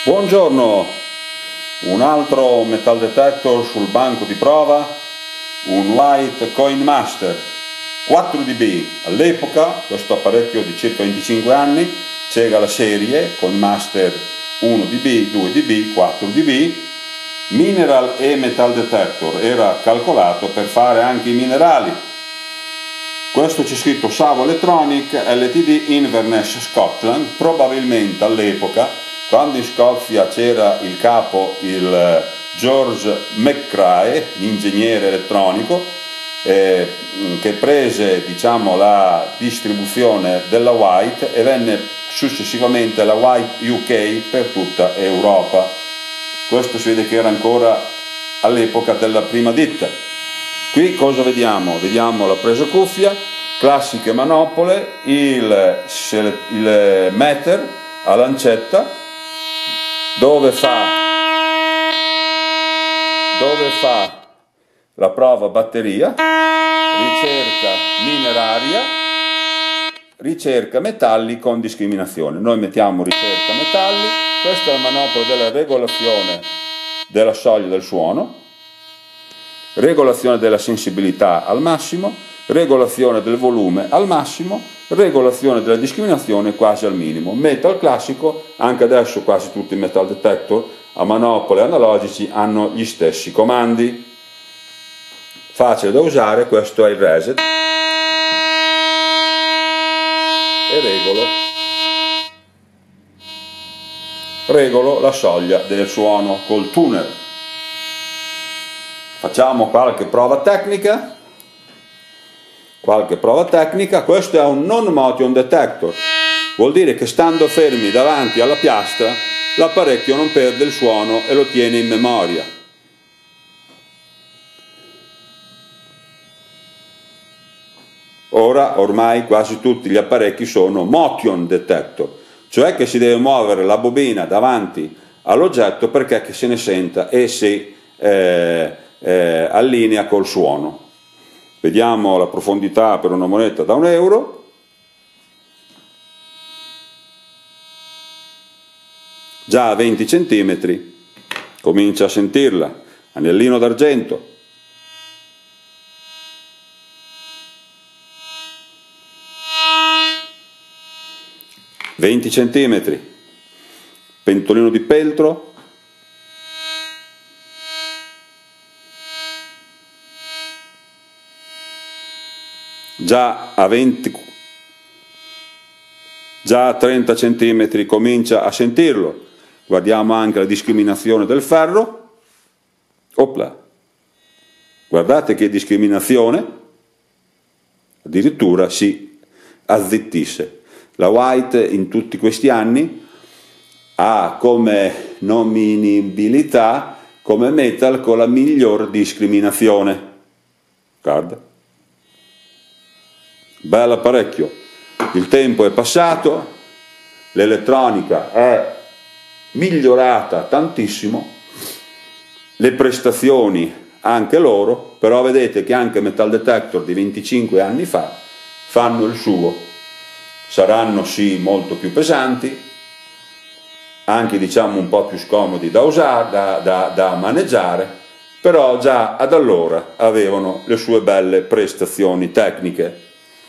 Buongiorno, un altro metal detector sul banco di prova, un White Coinmaster 4dB. All'epoca questo apparecchio di circa 25 anni c'era la serie Coinmaster 1dB, 2dB, 4dB, mineral e metal detector, era calcolato per fare anche i minerali. Questo c'è scritto Savo Electronic Ltd Inverness Scotland, probabilmente all'epoca, quando in Scozia c'era il capo, il George McRae, l'ingegnere elettronico, che prese, diciamo, la distribuzione della White e venne successivamente la White UK per tutta Europa. Questo si vede che era ancora all'epoca della prima ditta. Qui cosa vediamo? Vediamo la presa cuffia, classiche manopole, il meter a lancetta, dove fa la prova batteria, ricerca mineraria, ricerca metalli con discriminazione. Noi mettiamo ricerca metalli. Questa è la manopola della regolazione della soglia del suono, regolazione della sensibilità al massimo, regolazione del volume al massimo, regolazione della discriminazione quasi al minimo. Metal classico, anche adesso quasi tutti i metal detector a manopole analogici hanno gli stessi comandi. Facile da usare, questo è il reset e regolo la soglia del suono col tuner. Facciamo qualche prova tecnica. Questo è un non motion detector, vuol dire che stando fermi davanti alla piastra l'apparecchio non perde il suono e lo tiene in memoria. Ora ormai quasi tutti gli apparecchi sono motion detector, cioè che si deve muovere la bobina davanti all'oggetto perché che se ne senta e si allinea col suono. Vediamo la profondità per una moneta da €1. Già a 20 cm comincia a sentirla. Anellino d'argento. cm. Pentolino di peltro. Già a 30 cm comincia a sentirlo. Guardiamo anche la discriminazione del ferro. Opla. Guardate che discriminazione, addirittura si azzittisce. La White in tutti questi anni ha come nominibilità come metal con la miglior discriminazione. Guarda. Bell'apparecchio. Il tempo è passato, l'elettronica è migliorata tantissimo, le prestazioni anche loro, però vedete che anche metal detector di 25 anni fa fanno il suo. Saranno sì molto più pesanti, anche diciamo un po' più scomodi da usare, da maneggiare, però già ad allora avevano le sue belle prestazioni tecniche.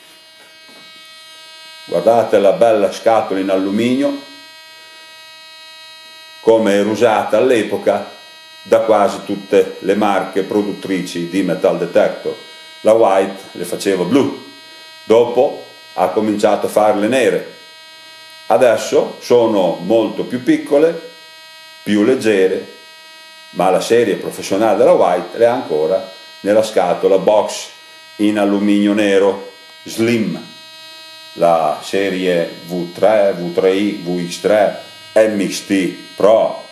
Guardate la bella scatola in alluminio, come era usata all'epoca da quasi tutte le marche produttrici di metal detector. La White le faceva blu, dopo ha cominciato a farle nere. Adesso sono molto più piccole, più leggere, ma la serie professionale della White le ha ancora nella scatola box in alluminio nero slim. La serie V3, V3i, VX3, MXT Pro.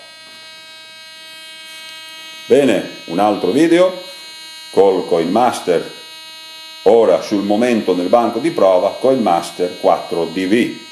Bene, un altro video col Coinmaster, ora sul momento nel banco di prova, Coinmaster 4dB.